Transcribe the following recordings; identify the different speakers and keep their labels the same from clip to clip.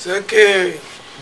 Speaker 1: sea que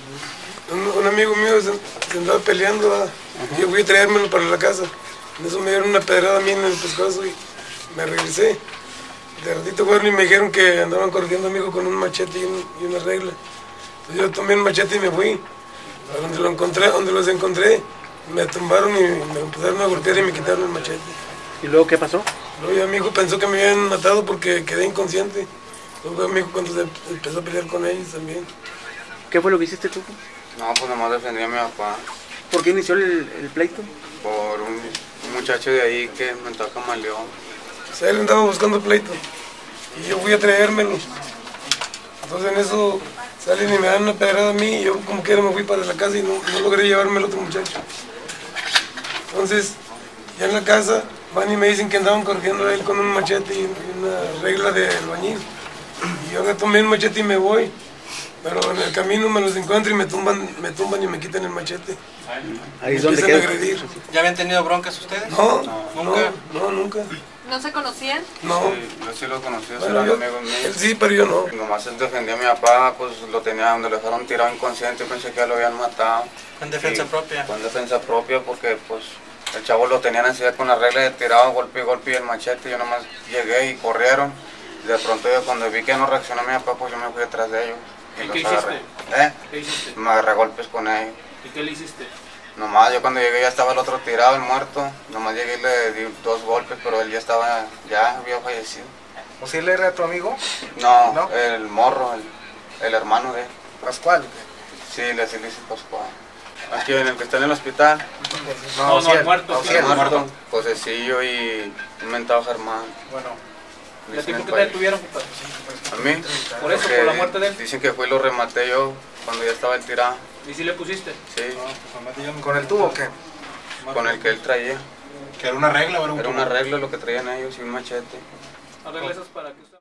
Speaker 1: un amigo mío se andaba peleando, ¿verdad? Y yo fui a traérmelo para la casa. En eso me dieron una pedrada a mí en el pescuezo y me regresé. De ratito fueron y me dijeron que andaban corriendo a mi hijo con un machete y una regla. Entonces yo tomé el machete y me fui. A donde los encontré, me tumbaron y me empezaron a golpear y me quitaron el machete.
Speaker 2: ¿Y luego qué pasó?
Speaker 1: Luego ya mi hijo pensó que me habían matado porque quedé inconsciente. Luego mi hijo cuando se empezó a pelear con ellos también.
Speaker 2: ¿Qué fue lo que hiciste tú?
Speaker 3: No, pues nomás defendí a mi papá
Speaker 2: ¿Por qué inició el pleito?
Speaker 3: por un muchacho de ahí que me tocó camaleón.
Speaker 1: O sea, él andaba buscando pleito y yo fui a traérmelo. Entonces en eso salen y me dan una pedrada a mí y yo como quiera me fui para la casa y no logré llevarme al otro muchacho. Entonces ya en la casa van y me dicen que andaban corriendo a él con un machete y una regla de albañil. Y yo tomé el machete y me voy. Pero en el camino me los encuentro y me tumban y me quitan el machete.
Speaker 2: Ahí es donde
Speaker 1: empiezan a agredir.
Speaker 4: ¿Ya habían tenido broncas ustedes?
Speaker 1: No,
Speaker 4: ¿Nunca?
Speaker 1: no, nunca.
Speaker 5: ¿No se conocían?
Speaker 1: No.
Speaker 3: Sí, yo sí lo conocí,
Speaker 1: Bueno,
Speaker 3: eran amigos
Speaker 1: él
Speaker 3: míos.
Speaker 1: sí, pero yo no.
Speaker 3: Nomás él defendía a mi papá, pues lo tenía donde lo dejaron tirado inconsciente, yo pensé que ya lo habían matado.
Speaker 4: ¿En defensa
Speaker 3: Y
Speaker 4: propia?
Speaker 3: Fue en defensa propia porque pues el chavo lo tenían así con la regla de tirado, golpe y golpe y el machete. Yo nomás llegué y corrieron. Y de pronto yo cuando vi que no reaccionó mi papá, pues yo me fui detrás de ellos.
Speaker 6: ¿Y
Speaker 3: los
Speaker 6: qué
Speaker 3: agarré.
Speaker 6: hiciste? ¿Qué hiciste?
Speaker 3: Me agarré a golpes con ellos.
Speaker 6: ¿Y qué le hiciste?
Speaker 3: Nomás yo cuando llegué ya estaba el otro tirado, el muerto. Nomás llegué y le di 2 golpes, pero él ya había fallecido.
Speaker 7: ¿O si él era tu amigo?
Speaker 3: No,
Speaker 7: ¿No?
Speaker 3: el morro, el hermano de él.
Speaker 7: Pascual.
Speaker 3: Sí, le dice Pascual. Aquí en el que está en el hospital.
Speaker 6: No,
Speaker 7: Ociel,
Speaker 6: el muerto.
Speaker 7: Ociel.
Speaker 3: El muerto, Josecillo y un mentado Germán.
Speaker 7: Bueno,
Speaker 6: ¿Y a ti
Speaker 3: Dicen
Speaker 6: por
Speaker 3: el
Speaker 6: qué te
Speaker 3: país.
Speaker 6: detuvieron, compadre?
Speaker 3: ¿A mí?
Speaker 6: Por eso,
Speaker 3: Porque
Speaker 6: por la muerte de él.
Speaker 3: Dicen que fue y lo rematé yo cuando ya estaba el tirado.
Speaker 6: ¿Y si le pusiste?
Speaker 3: Sí,
Speaker 7: ¿con el tubo o qué?
Speaker 3: con el que él traía.
Speaker 8: ¿Que era una regla o era un
Speaker 3: Era
Speaker 8: tubo?
Speaker 3: una regla lo que traían ellos y un machete.
Speaker 6: Arregla esas para que usted...